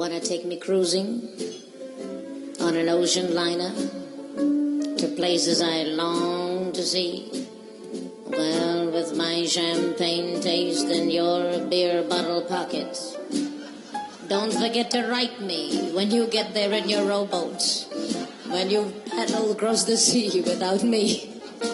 wanna take me cruising on an ocean liner to places I long to see? Well, with my champagne taste and your beer bottle pockets. Don't forget to write me when you get there in your rowboat, when you paddle across the sea without me.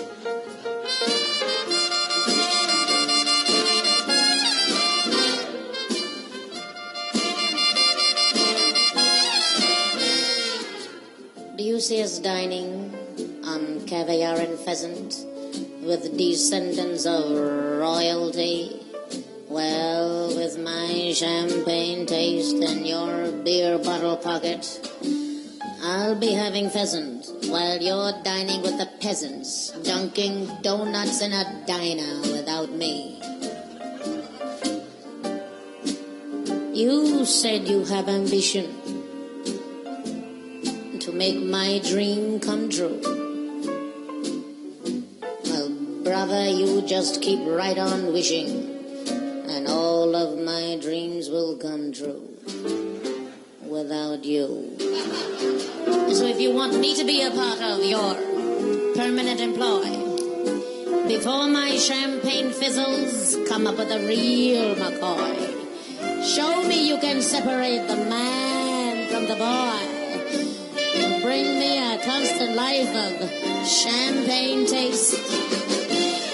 Do you see us dining on caviar and pheasant with descendants of royalty? Well, with my champagne taste and your beer bottle pocket, I'll be having pheasant while you're dining with the peasants, dunking donuts in a diner without me. You said you have ambition to make my dream come true. Well, brother, you just keep right on wishing, and all of my dreams will come true without you. So if you want me to be a part of your permanent employ, before my champagne fizzles, come up with a real McCoy. Show me you can separate the man from the boy. Bring me a constant life of champagne taste